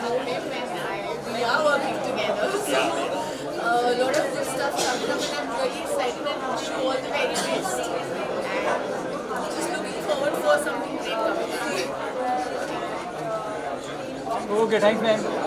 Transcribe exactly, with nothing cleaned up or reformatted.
know him and I, we are working together. So uh, a lot of good stuff coming up and I'm really excited and wish you all the very best. And just looking forward for something great coming up. Okay, thanks man.